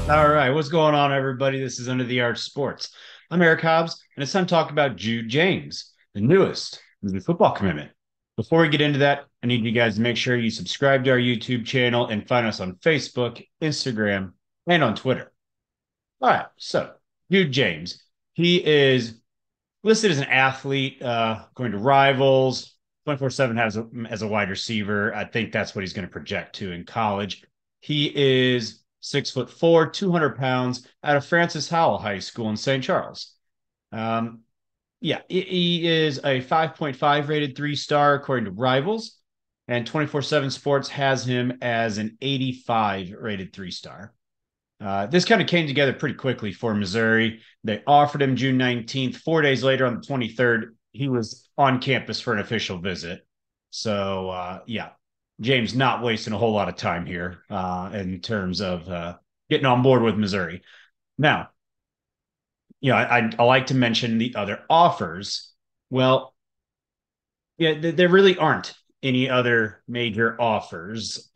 All right, what's going on, everybody? This is Under the Arch Sports. I'm Eric Hobbs, and it's time to talk about Jude James, the newest Mizzou football commitment. Before we get into that, I need you guys to make sure you subscribe to our YouTube channel and find us on Facebook, Instagram, and on Twitter. All right, so Jude James, he is listed as an athlete, going to Rivals. 24/7 has as a wide receiver. I think that's what he's going to project to in college. He is 6'4", 200 pounds, out of Francis Howell High School in St. Charles. Um, yeah, he is a 5.5 rated 3-star according to Rivals, and 24/7 Sports has him as an 85 rated 3-star. This kind of came together pretty quickly for Missouri. They offered him June 19th. 4 days later, on the 23rd, he was on campus for an official visit. So, yeah, James not wasting a whole lot of time here in terms of getting on board with Missouri. Now, I like to mention the other offers. Well, yeah, there really aren't any other major offers.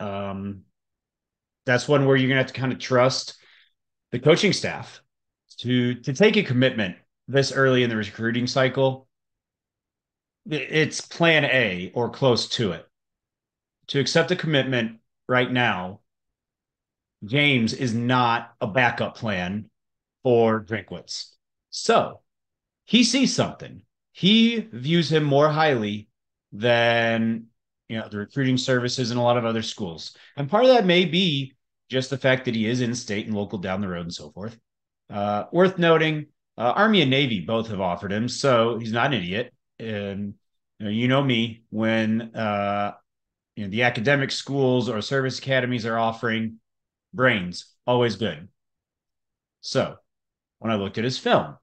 That's one where you're going to have to kind of trust the coaching staff to take a commitment this early in the recruiting cycle. It's plan A or close to it. To accept a commitment right now, James is not a backup plan for Drinkwitz. So he sees something. He views him more highly than the recruiting services and a lot of other schools. And part of that may be just the fact that he is in state and local down the road and so forth. Worth noting, Army and Navy both have offered him, so he's not an idiot. And you know me, when the academic schools or service academies are offering brains, always good. So when I looked at his film,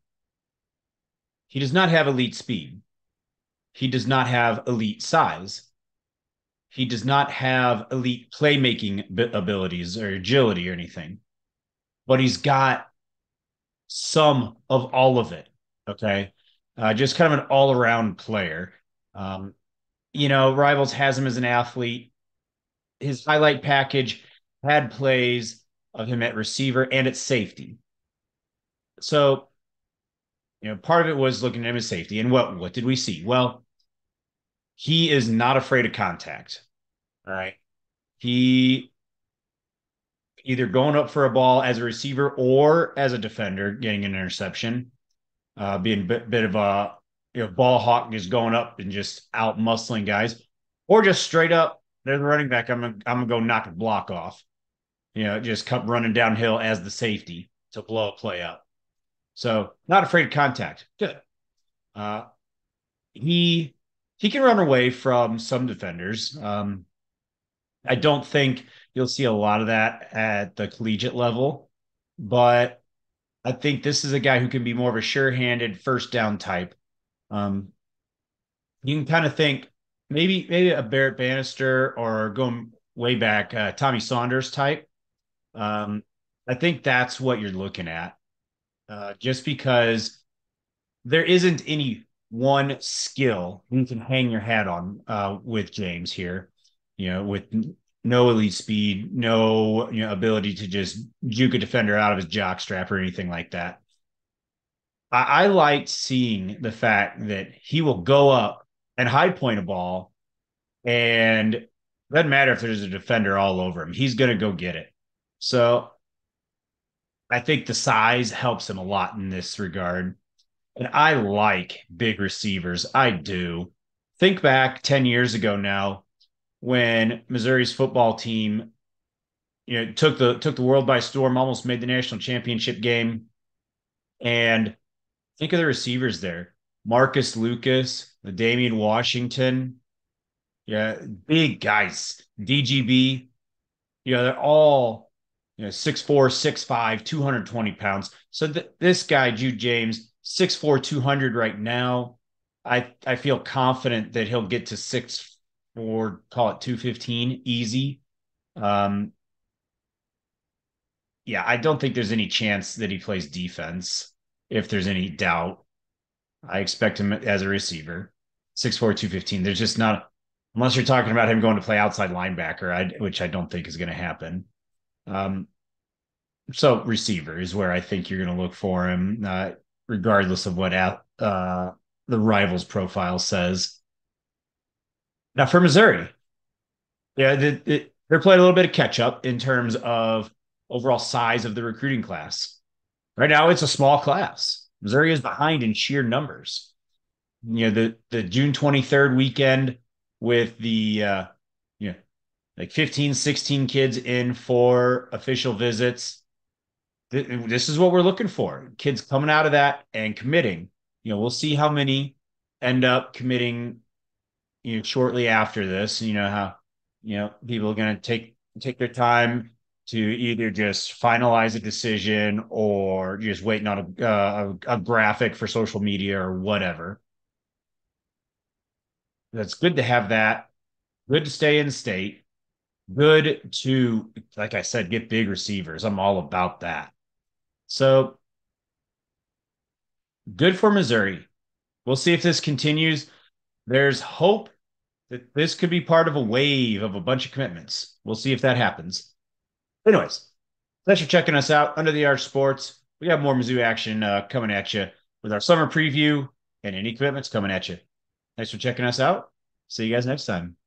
he does not have elite speed. He does not have elite size. He does not have elite playmaking abilities or agility or anything, but he's got some of all of it. Okay. Just kind of an all around player. Rivals has him as an athlete. His highlight package had plays of him at receiver and at safety. So, part of it was looking at him as safety. And what did we see? Well, he is not afraid of contact. All right. He either going up for a ball as a receiver or as a defender, getting an interception, being a bit of a ball hawk, just going up and just out muscling guys, or just straight up, there's a running back. I'm gonna go knock a block off. Just come running downhill as the safety to blow a play up. So not afraid of contact. Good. Uh, he can run away from some defenders. I don't think you'll see a lot of that at the collegiate level, but I think this is a guy who can be more of a sure-handed first down type. You can kind of think maybe a Barrett Bannister, or going way back, Tommy Saunders type. I think that's what you're looking at, just because there isn't any one skill you can hang your hat on with James here. With no elite speed, no ability to just juke a defender out of his jock strap or anything like that. I liked seeing the fact that he will go up and high point a ball, and it doesn't matter if there's a defender all over him. He's going to go get it. So I think the size helps him a lot in this regard. And I like big receivers. I do. Think back 10 years ago now, when Missouri's football team, took the world by storm, almost made the national championship game. And think of the receivers there: Marcus Lucas, the Damian Washington, yeah, big guys, DGB. They're all 6'4", 6'5", 220 pounds. So this guy, Jude James, 6'4", 200 right now. I feel confident that he'll get to 6'4", call it 215 easy. Yeah, I don't think there's any chance that he plays defense. If there's any doubt, I expect him as a receiver. 6'4", 215. There's just not, unless you're talking about him going to play outside linebacker, which I don't think is going to happen. So receiver is where I think you're going to look for him, regardless of what the rivals profile says. Now for Missouri, yeah, they're playing a little bit of catch up in terms of overall size of the recruiting class. Right now, it's a small class. Missouri is behind in sheer numbers. The June 23rd weekend with you know, like 15, 16 kids in for official visits. This is what we're looking for. Kids coming out of that and committing. We'll see how many end up committing, shortly after this. How, people are going to take their time to either just finalize a decision or just waiting on a graphic for social media or whatever. That's good to have that. Good to stay in state. Good to, like I said, get big receivers. I'm all about that. So good for Missouri. We'll see if this continues. There's hope that this could be part of a wave of a bunch of commitments. We'll see if that happens. Anyways, thanks for checking us out. Under the Arch Sports, we got more Mizzou action coming at you with our summer preview and any commitments coming at you. Thanks for checking us out. See you guys next time.